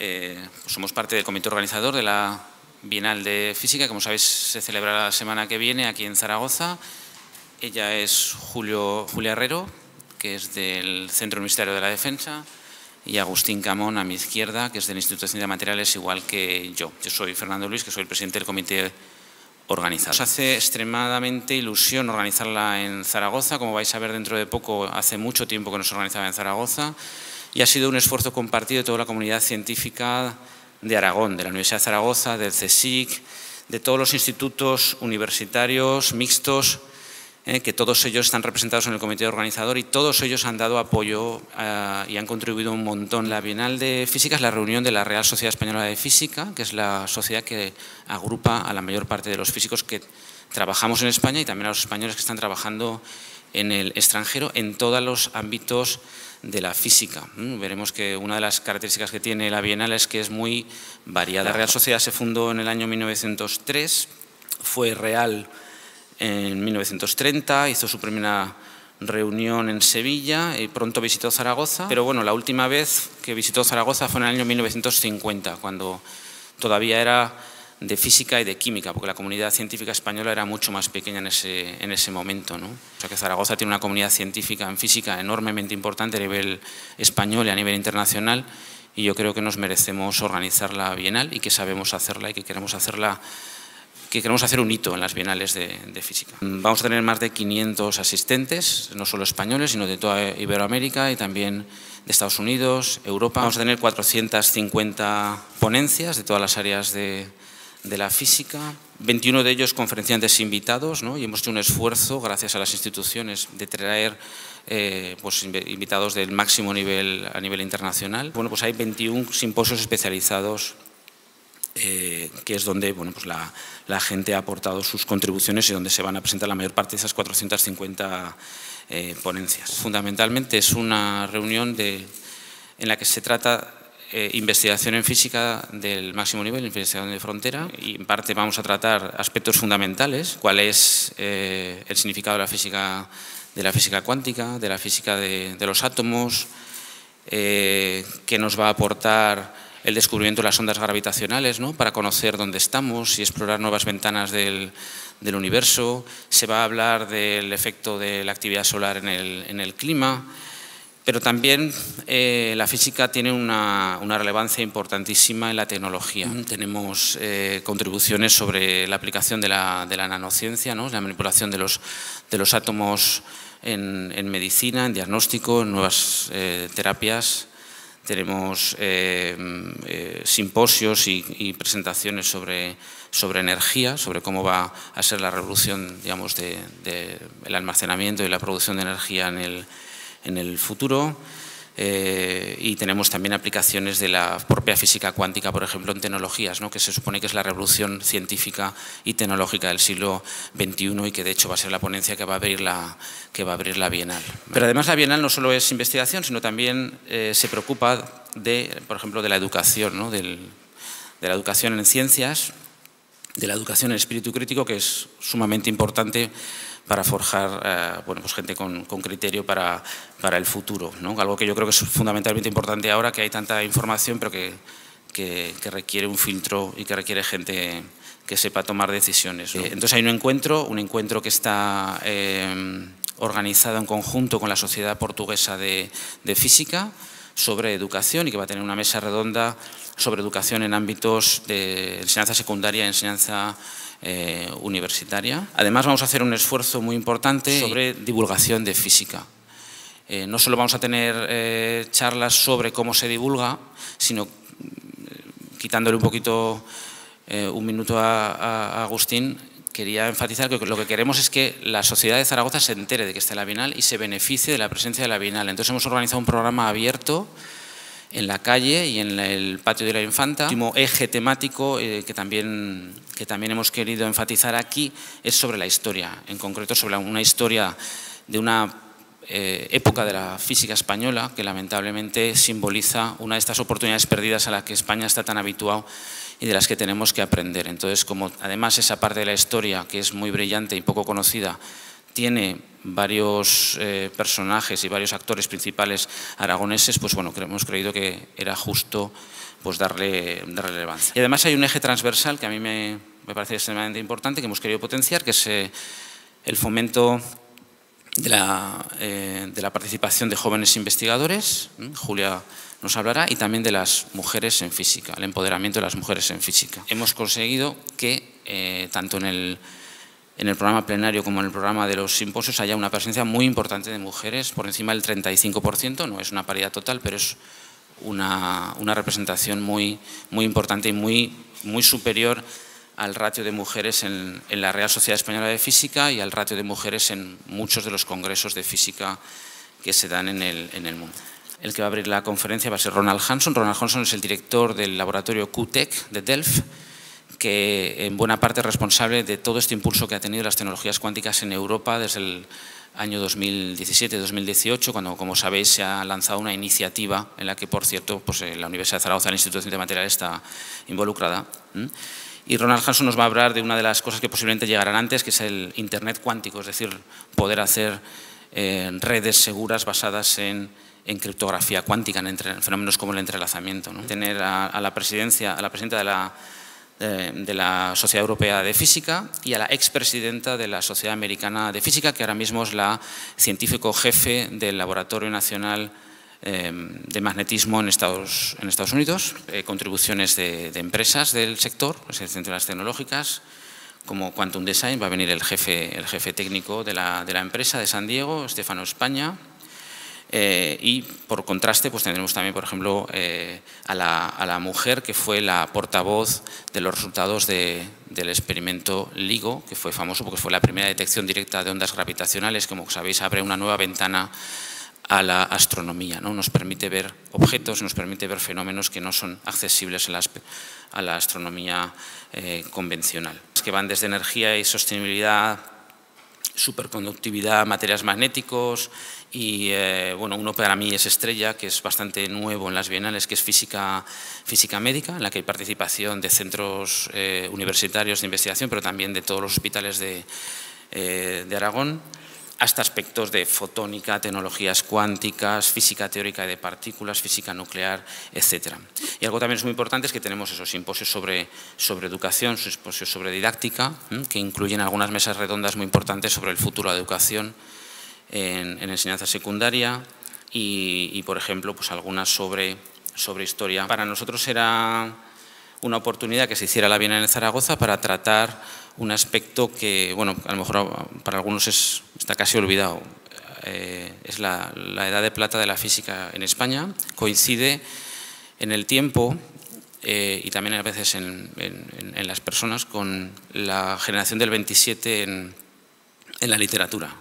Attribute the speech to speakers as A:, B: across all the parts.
A: Pues somos parte del comité organizador de la Bienal de Física, que como sabéis se celebrará la semana que viene aquí en Zaragoza. Ella es Julia Herrero, que es del Centro Universitario de la Defensa, y Agustín Camón, a mi izquierda, que es del Instituto de Ciencias Materiales, igual que yo. Yo soy Fernando Luis, que soy el presidente del comité organizador. Nos hace extremadamente ilusión organizarla en Zaragoza. Como vais a ver dentro de poco, hace mucho tiempo que no se organizaba en Zaragoza, y ha sido un esfuerzo compartido de toda la comunidad científica de Aragón, de la Universidad de Zaragoza, del CSIC, de todos los institutos universitarios mixtos, que todos ellos están representados en el comité organizador, y todos ellos han dado apoyo y han contribuido un montón. La Bienal de Física es la reunión de la Real Sociedad Española de Física, que es la sociedad que agrupa a la mayor parte de los físicos que trabajamos en España y también a los españoles que están trabajando en el extranjero en todos los ámbitos de la física. Veremos que una de las características que tiene la Bienal es que es muy variada. La Real Sociedad se fundó en el año 1903, fue real en 1930, hizo su primera reunión en Sevilla y pronto visitó Zaragoza, pero bueno, la última vez que visitó Zaragoza fue en el año 1950, cuando todavía era de física y de química, porque la comunidad científica española era mucho más pequeña en ese momento, ¿no? O sea que Zaragoza tiene una comunidad científica en física enormemente importante a nivel español y a nivel internacional, y yo creo que nos merecemos organizar la Bienal y que sabemos hacerla y que queremos hacerla, que queremos hacer un hito en las bienales de física. Vamos a tener más de 500 asistentes, no solo españoles, sino de toda Iberoamérica y también de Estados Unidos, Europa. Vamos a tener 450 ponencias de todas las áreas de la física, 21 de ellos conferenciantes invitados, ¿no? Y hemos hecho un esfuerzo, gracias a las instituciones, de traer pues, invitados del máximo nivel a nivel internacional. Bueno, pues hay 21 simposios especializados, que es donde bueno, pues la gente ha aportado sus contribuciones y donde se van a presentar la mayor parte de esas 450 ponencias. Fundamentalmente es una reunión en la que se trata investigación en física del máximo nivel, investigación de frontera, y en parte vamos a tratar aspectos fundamentales, cuál es el significado de la física cuántica, de la física de los átomos, qué nos va a aportar el descubrimiento de las ondas gravitacionales, ¿no? Para conocer dónde estamos y explorar nuevas ventanas del universo. Se va a hablar del efecto de la actividad solar en el clima. Pero también la física tiene una relevancia importantísima en la tecnología. Tenemos contribuciones sobre la aplicación de la nanociencia, ¿no? La manipulación de los átomos en medicina, en diagnóstico, en nuevas terapias. Tenemos simposios y presentaciones sobre energía, sobre cómo va a ser la revolución, digamos, del almacenamiento y la producción de energía en el futuro, y tenemos también aplicaciones de la propia física cuántica, por ejemplo, en tecnologías, ¿no? Que se supone que es la revolución científica y tecnológica del siglo XXI y que de hecho va a ser la ponencia que va a abrir la Bienal. Pero además la Bienal no solo es investigación, sino también se preocupa por ejemplo, de la educación, ¿no? De la educación en ciencias, de la educación en espíritu crítico, que es sumamente importante para forjar bueno, pues gente con criterio para el futuro, ¿no? Algo que yo creo que es fundamentalmente importante ahora, que hay tanta información, pero que requiere un filtro y que requiere gente que sepa tomar decisiones, ¿no? Entonces hay un encuentro que está organizado en conjunto con la Sociedad Portuguesa de Física sobre educación, y que va a tener una mesa redonda sobre educación en ámbitos de enseñanza secundaria y enseñanza universitaria. Además vamos a hacer un esfuerzo muy importante sobre divulgación de física. No solo vamos a tener charlas sobre cómo se divulga, sino quitándole un poquito un minuto a Agustín, quería enfatizar que lo que queremos es que la sociedad de Zaragoza se entere de que está la Bienal y se beneficie de la presencia de la Bienal. Entonces hemos organizado un programa abierto en la calle y en el patio de la Infanta. El último eje temático que también hemos querido enfatizar aquí es sobre la historia, en concreto sobre una historia de una época de la física española que lamentablemente simboliza una de estas oportunidades perdidas a las que España está tan habituado y de las que tenemos que aprender. Entonces, como además esa parte de la historia que es muy brillante y poco conocida tiene varios personajes y varios actores principales aragoneses, pues bueno, hemos creído que era justo pues darle relevancia. Y además hay un eje transversal que a mí me parece extremadamente importante, que hemos querido potenciar, que es el fomento de la participación de jóvenes investigadores. Julia nos hablará, y también de las mujeres en física, el empoderamiento de las mujeres en física. Hemos conseguido que tanto en el programa plenario como en el programa de los simposios haya una presencia muy importante de mujeres, por encima del 35%, no es una paridad total, pero es una representación muy importante y muy superior al ratio de mujeres en la Real Sociedad Española de Física y al ratio de mujeres en muchos de los congresos de física que se dan en el mundo. El que va a abrir la conferencia va a ser Ronald Hanson. Ronald Hanson es el director del laboratorio Q-Tech de Delft, que en buena parte es responsable de todo este impulso que ha tenido las tecnologías cuánticas en Europa desde el año 2017-2018, cuando, como sabéis, se ha lanzado una iniciativa en la que, por cierto, pues, la Universidad de Zaragoza, el Instituto de Ciencia Material, está involucrada. Y Ronald Hanson nos va a hablar de una de las cosas que posiblemente llegarán antes, que es el Internet cuántico, es decir, poder hacer redes seguras basadas en criptografía cuántica, en fenómenos como el entrelazamiento, ¿no? Tener a la presidenta de la Sociedad Europea de Física y a la expresidenta de la Sociedad Americana de Física, que ahora mismo es la científico jefe del Laboratorio Nacional de Magnetismo en Estados Unidos. Contribuciones de empresas del sector, es decir, de las tecnológicas, como Quantum Design. Va a venir el jefe técnico de la empresa de San Diego, Stefano España. Y por contraste, pues tendremos también, por ejemplo, a la mujer que fue la portavoz de los resultados del experimento LIGO, que fue famoso porque fue la primera detección directa de ondas gravitacionales. Como sabéis, abre una nueva ventana a la astronomía, ¿no? Nos permite ver objetos, nos permite ver fenómenos que no son accesibles a la astronomía convencional. Que van desde energía y sostenibilidad, superconductividad, materiales magnéticos y bueno, uno para mí es estrella, que es bastante nuevo en las bienales, que es física médica, en la que hay participación de centros universitarios de investigación, pero también de todos los hospitales de Aragón, hasta aspectos de fotónica, tecnologías cuánticas, física teórica de partículas, física nuclear, etc. Y algo también es muy importante es que tenemos esos simposios sobre educación, simposios sobre didáctica, que incluyen algunas mesas redondas muy importantes sobre el futuro de la educación en enseñanza secundaria y por ejemplo, pues algunas sobre historia. Para nosotros era una oportunidad que se hiciera la Bienal en Zaragoza para tratar un aspecto que, bueno, a lo mejor para algunos está casi olvidado. Es la edad de plata de la física en España. Coincide en el tiempo y también a veces en las personas con la generación del 27 en la literatura.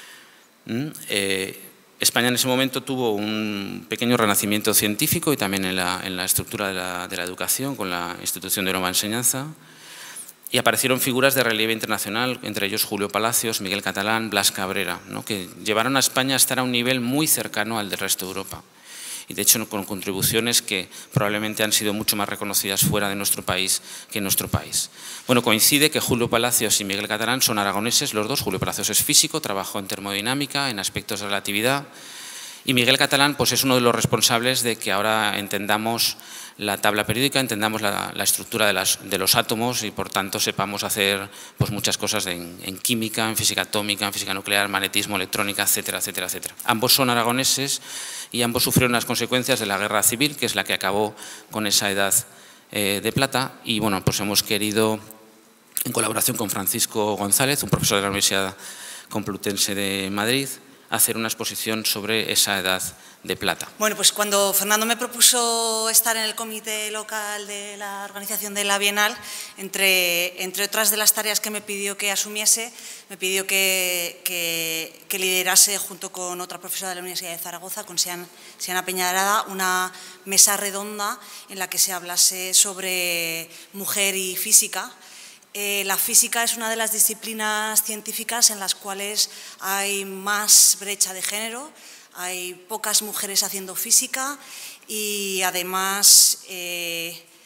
A: España en ese momento tuvo un pequeño renacimiento científico y también en la estructura de la educación con la institución de nueva enseñanza, y aparecieron figuras de relieve internacional, entre ellos Julio Palacios, Miguel Catalán, Blas Cabrera, ¿no? Que llevaron a España a estar a un nivel muy cercano al del resto de Europa. Y de hecho con contribuciones que probablemente han sido mucho más reconocidas fuera de nuestro país que en nuestro país. Bueno, coincide que Julio Palacios y Miguel Catalán son aragoneses los dos. Julio Palacios es físico, trabajó en termodinámica, en aspectos de relatividad, y Miguel Catalán pues, es uno de los responsables de que ahora entendamos la tabla periódica, entendamos la estructura de los átomos y por tanto sepamos hacer pues, muchas cosas en química, en física atómica, en física nuclear, magnetismo, electrónica, etcétera, etcétera, etcétera. Ambos son aragoneses y ambos sufrieron las consecuencias de la guerra civil, que es la que acabó con esa edad de plata, y bueno, pues hemos querido, en colaboración con Francisco González, un profesor de la Universidad Complutense de Madrid, hacer una exposición sobre esa edad de plata.
B: Bueno, pues cuando Fernando me propuso estar en el comité local de la organización de la Bienal, entre otras de las tareas que me pidió que asumiese, me pidió que liderase junto con otra profesora de la Universidad de Zaragoza, con Siana Peñarada, una mesa redonda en la que se hablase sobre mujer y física. La física es una de las disciplinas científicas en las cuales hay más brecha de género, hay pocas mujeres haciendo física y además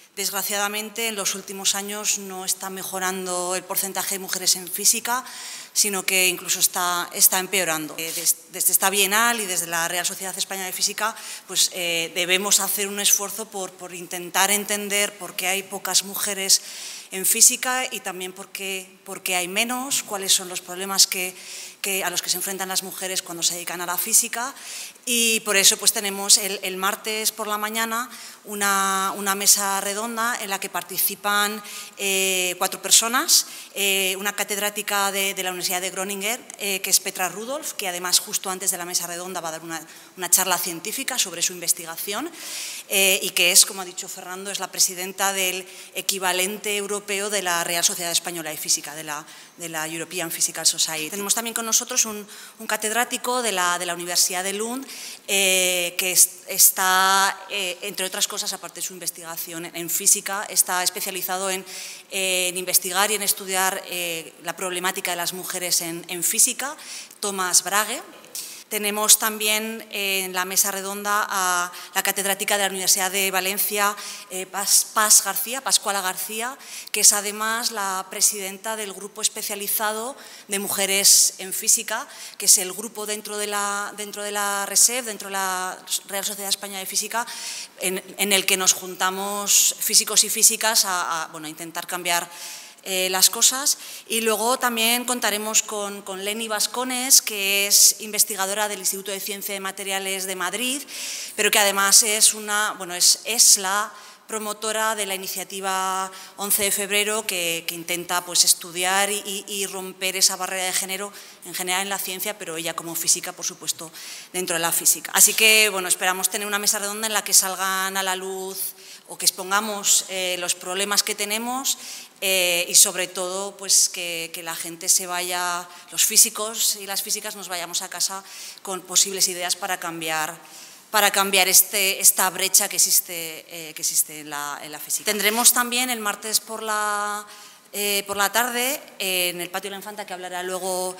B: Desgraciadamente, en los últimos años no está mejorando el porcentaje de mujeres en física, sino que incluso está empeorando. Desde esta Bienal y desde la Real Sociedad Española de Física pues, debemos hacer un esfuerzo por intentar entender por qué hay pocas mujeres en física y también por qué hay menos, cuáles son los problemas a los que se enfrentan las mujeres cuando se dedican a la física. Y por eso pues, tenemos el martes por la mañana una mesa redonda en la que participan 4 personas, una catedrática de la Universidad de Groningen, que es Petra Rudolph, que además justo antes de la mesa redonda va a dar una charla científica sobre su investigación y que es, como ha dicho Fernando, es la presidenta del equivalente europeo de la Real Sociedad Española de Física, de la European Physical Society. Tenemos también con nosotros un catedrático de la Universidad de Lund, que está, entre otras cosas, aparte de su investigación en física, está especializado en investigar y en estudiar la problemática de las mujeres en física, Thomas Brage. Tenemos también en la mesa redonda a la catedrática de la Universidad de Valencia, Pascuala García, que es además la presidenta del grupo especializado de mujeres en física, que es el grupo dentro de la RESEF, dentro de la Real Sociedad Española de Física, en el que nos juntamos físicos y físicas a intentar cambiar las cosas. Y luego también contaremos con Leni Bascones, que es investigadora del Instituto de Ciencia de Materiales de Madrid, pero que además es la promotora de la iniciativa 11 de febrero que intenta pues, estudiar y romper esa barrera de género en general en la ciencia, pero ella como física, por supuesto, dentro de la física. Así que esperamos tener una mesa redonda en la que salgan a la luz o que expongamos los problemas que tenemos y sobre todo pues, que la gente se vaya, los físicos y las físicas nos vayamos a casa con posibles ideas para cambiar esta brecha que existe en la física. Tendremos también el martes por la tarde, en el Patio de la Infanta, que hablará luego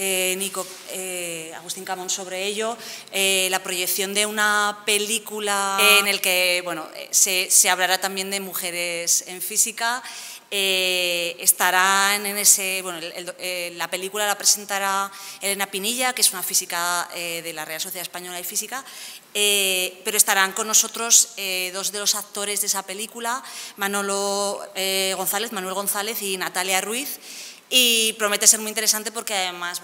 B: Agustín Camón sobre ello, la proyección de una película en el que se hablará también de mujeres en física. Estarán en la película la presentará Elena Pinilla, que es una física de la Real Sociedad Española de Física, pero estarán con nosotros 2 de los actores de esa película, Manuel González y Natalia Ruiz, y promete ser muy interesante porque además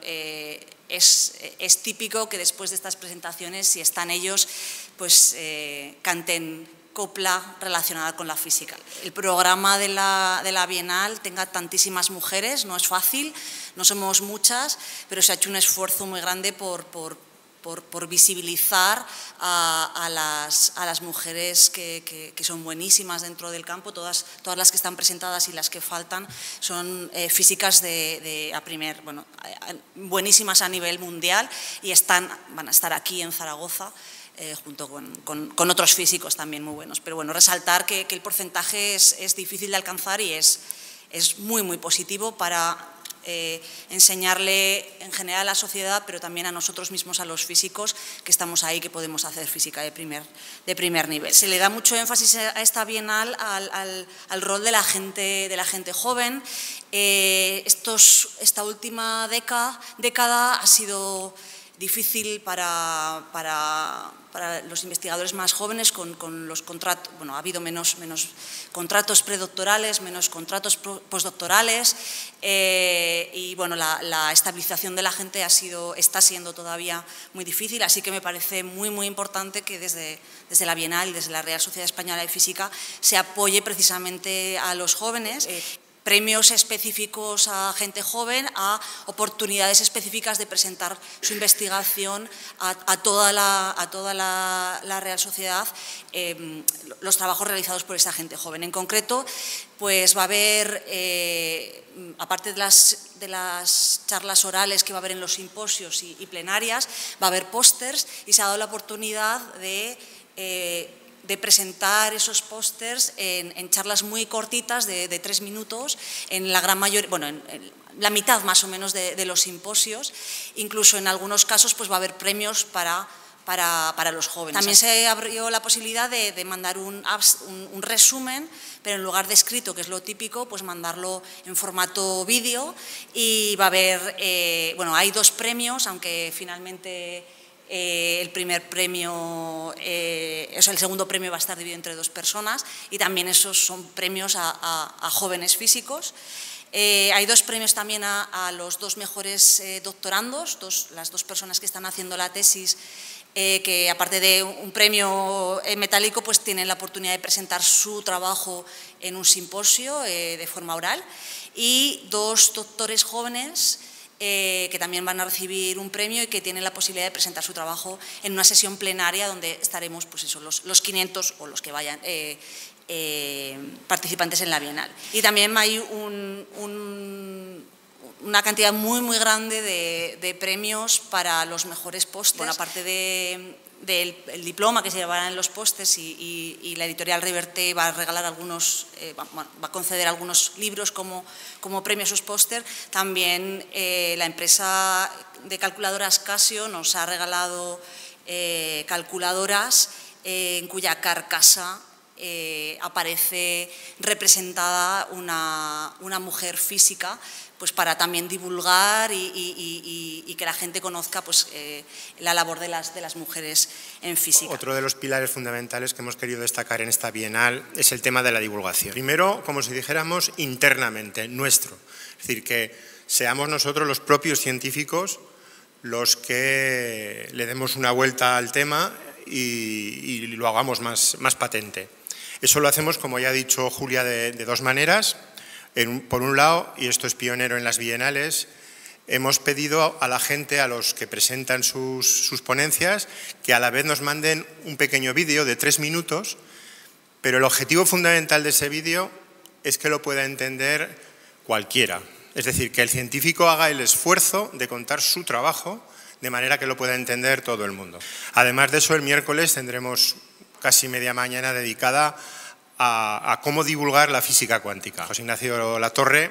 B: es típico que después de estas presentaciones, si están ellos, pues canten copla relacionada con la física. El programa de la Bienal tenga tantísimas mujeres, no es fácil, no somos muchas, pero se ha hecho un esfuerzo muy grande por visibilizar a las mujeres que son buenísimas dentro del campo. Todas las que están presentadas y las que faltan son físicas buenísimas a nivel mundial y van a estar aquí en Zaragoza, junto con otros físicos también muy buenos. Pero resaltar que el porcentaje es difícil de alcanzar y es muy, muy positivo para enseñarle en general a la sociedad, pero también a nosotros mismos, a los físicos que estamos ahí, que podemos hacer física de primer nivel. Se le da mucho énfasis a esta Bienal al rol de la gente joven. Esta última década ha sido difícil para los investigadores más jóvenes con los contratos. Ha habido menos contratos predoctorales, menos contratos postdoctorales y la estabilización de la gente está siendo todavía muy difícil, así que me parece muy, muy importante que desde la Bienal y desde la Real Sociedad Española de Física se apoye precisamente a los jóvenes. Premios específicos a gente joven, a oportunidades específicas de presentar su investigación a toda la Real Sociedad, los trabajos realizados por esa gente joven. En concreto, pues va a haber, aparte de las charlas orales que va a haber en los simposios y plenarias, va a haber pósters y se ha dado la oportunidad de presentar esos pósters en charlas muy cortitas de 3 minutos, en la gran mayoría, en la mitad más o menos de los simposios. Incluso en algunos casos pues va a haber premios para para los jóvenes. También se abrió la posibilidad de mandar un resumen, pero en lugar de escrito, que es lo típico, pues mandarlo en formato vídeo, y va a haber, bueno, hay 2 premios, aunque finalmente el primer premio, el segundo premio va a estar dividido entre 2 personas, y también esos son premios a jóvenes físicos. Hay 2 premios también a los 2 mejores doctorandos, las 2 personas que están haciendo la tesis, que aparte de un premio metálico, pues tienen la oportunidad de presentar su trabajo en un simposio de forma oral, y 2 doctores jóvenes que también van a recibir un premio y que tienen la posibilidad de presentar su trabajo en una sesión plenaria donde estaremos, pues eso, los 500 o los que vayan participantes en la Bienal. Y también hay una cantidad muy grande de premios para los mejores pósters. Bueno, aparte del diploma que se llevará en los pósters, y la editorial Reverte va a regalar algunos, va a conceder algunos libros como premio a sus pósters. También la empresa de calculadoras Casio nos ha regalado calculadoras en cuya carcasa aparece representada una mujer física, pues para también divulgar y que la gente conozca, pues, la labor de las mujeres en física.
C: Otro de los pilares fundamentales que hemos querido destacar en esta Bienal es el tema de la divulgación. Primero, como si dijéramos, internamente, nuestro. Es decir, que seamos nosotros los propios científicos los que le demos una vuelta al tema y lo hagamos más patente. Eso lo hacemos, como ya ha dicho Julia, de 2 maneras. Por un lado, y esto es pionero en las bienales, hemos pedido a la gente, a los que presentan sus ponencias, que a la vez nos manden un pequeño vídeo de 3 minutos, pero el objetivo fundamental de ese vídeo es que lo pueda entender cualquiera. Es decir, que el científico haga el esfuerzo de contar su trabajo de manera que lo pueda entender todo el mundo. Además de eso, el miércoles tendremos casi media mañana dedicada a cómo divulgar la física cuántica. José Ignacio Latorre,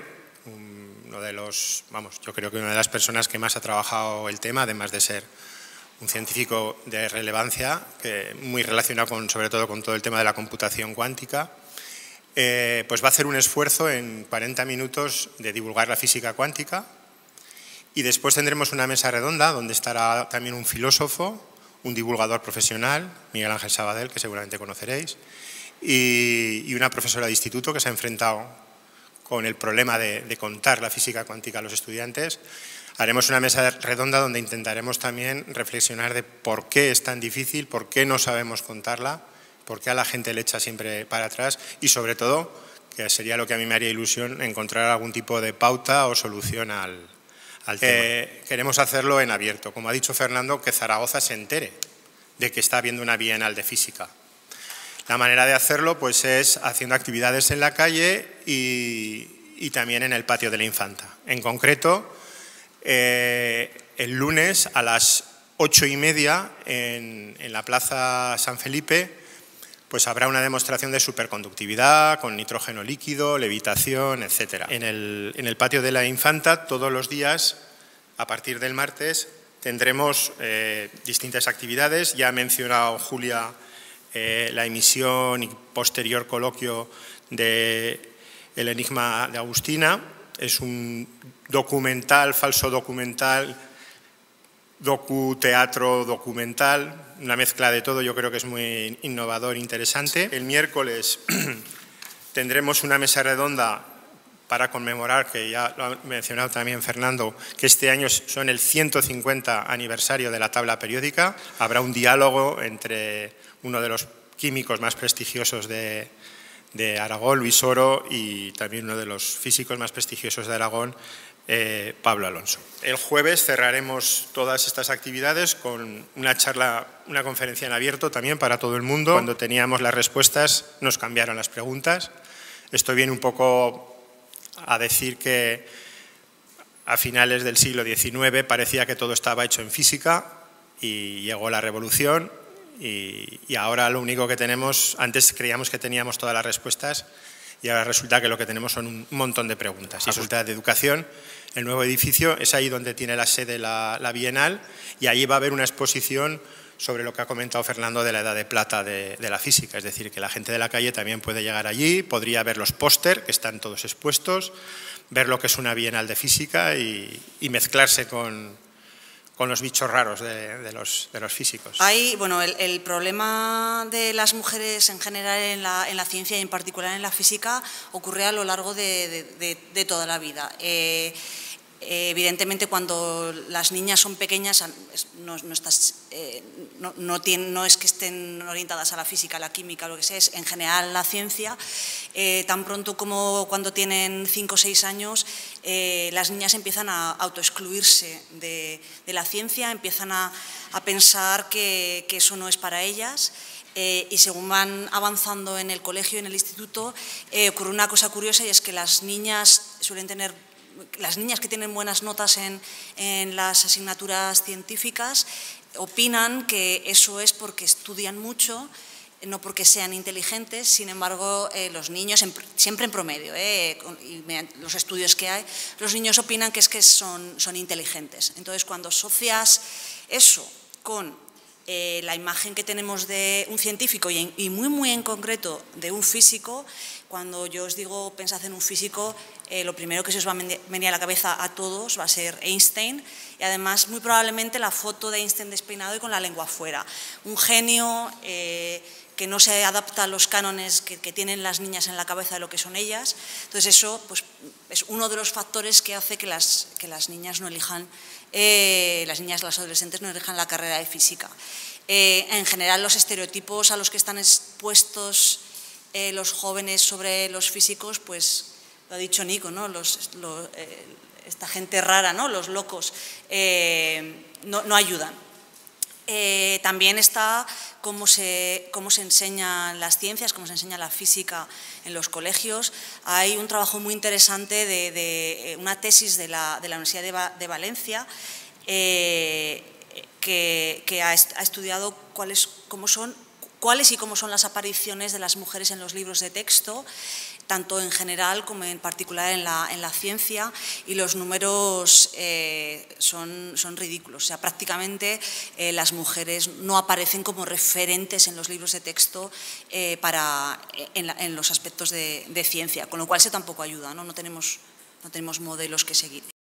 C: yo creo que una de las personas que más ha trabajado el tema, además de ser un científico de relevancia, muy relacionado sobre todo con todo el tema de la computación cuántica, pues va a hacer un esfuerzo en 40 minutos de divulgar la física cuántica, y después tendremos una mesa redonda donde estará también un filósofo, un divulgador profesional, Miguel Ángel Sabadell, que seguramente conoceréis, y una profesora de instituto que se ha enfrentado con el problema de contar la física cuántica a los estudiantes. Haremos una mesa redonda donde intentaremos también reflexionar de por qué es tan difícil, por qué no sabemos contarla, por qué a la gente le echa siempre para atrás, y sobre todo, que sería lo que a mí me haría ilusión, encontrar algún tipo de pauta o solución al tema. Queremos hacerlo en abierto. Como ha dicho Fernando, que Zaragoza se entere de que está habiendo una bienal de física. La manera de hacerlo, pues, es haciendo actividades en la calle y también en el patio de la Infanta. En concreto, el lunes a las 8:30 en la Plaza San Felipe, pues habrá una demostración de superconductividad con nitrógeno líquido, levitación, etc. En el patio de la Infanta, todos los días, a partir del martes, tendremos distintas actividades. Ya ha mencionado Julia la emisión y posterior coloquio de El enigma de Agustina. Es un documental, falso documental, docuteatro documental, una mezcla de todo. Yo creo que es muy innovador e interesante. El miércoles tendremos una mesa redonda para conmemorar, que ya lo ha mencionado también Fernando, que este año son el 150 aniversario de la tabla periódica. Habrá un diálogo entre uno de los químicos más prestigiosos de Aragón, Luis Oro, y también uno de los físicos más prestigiosos de Aragón, Pablo Alonso. El jueves cerraremos todas estas actividades con una charla, una conferencia en abierto también para todo el mundo. Cuando teníamos las respuestas nos cambiaron las preguntas. Esto viene un poco a decir que a finales del siglo XIX parecía que todo estaba hecho en física y llegó la revolución y ahora lo único que tenemos, antes creíamos que teníamos todas las respuestas y ahora resulta que lo que tenemos son un montón de preguntas. Y Facultad de Educación, el nuevo edificio, es ahí donde tiene la sede la Bienal, y allí va a haber una exposición sobre lo que ha comentado Fernando de la edad de plata de la física, es decir, que la gente de la calle también puede llegar allí, podría ver los póster que están todos expuestos, ver lo que es una bienal de física y mezclarse con los bichos raros de los físicos.
B: Bueno, el problema de las mujeres en general en la ciencia y en particular en la física ocurre a lo largo de toda la vida. Evidentemente, cuando las niñas son pequeñas, no es que estén orientadas a la física, a la química, lo que sea, es en general la ciencia. Tan pronto como cuando tienen 5 o 6 años, las niñas empiezan a autoexcluirse de la ciencia, empiezan a pensar que eso no es para ellas. Y según van avanzando en el colegio y en el instituto, ocurre una cosa curiosa, y es que las niñas que tienen buenas notas en las asignaturas científicas opinan que eso es porque estudian mucho, no porque sean inteligentes. Sin embargo, los niños, siempre en promedio, y los estudios que hay, los niños opinan que son inteligentes. Entonces, cuando asocias eso con la imagen que tenemos de un científico y muy en concreto de un físico, cuando yo os digo pensad en un físico, lo primero que se os va a venir a la cabeza a todos va a ser Einstein, y además muy probablemente la foto de Einstein despeinado y con la lengua fuera. Un genio que no se adapta a los cánones que tienen las niñas en la cabeza de lo que son ellas. Entonces eso pues, es uno de los factores que hace que las niñas no elijan, las adolescentes no elijan la carrera de física. En general, los estereotipos a los que están expuestos los jóvenes sobre los físicos, pues lo ha dicho Nico, ¿no? Esta gente rara, ¿no? Los locos, no ayudan. También está cómo se enseñan las ciencias, cómo se enseña la física en los colegios. Hay un trabajo muy interesante de una tesis de la Universidad de Valencia que ha estudiado cuáles y cómo son las apariciones de las mujeres en los libros de texto, tanto en general como en particular en la ciencia, y los números son ridículos. O sea, prácticamente las mujeres no aparecen como referentes en los libros de texto en los aspectos de ciencia, con lo cual eso tampoco ayuda, ¿no? No tenemos modelos que seguir.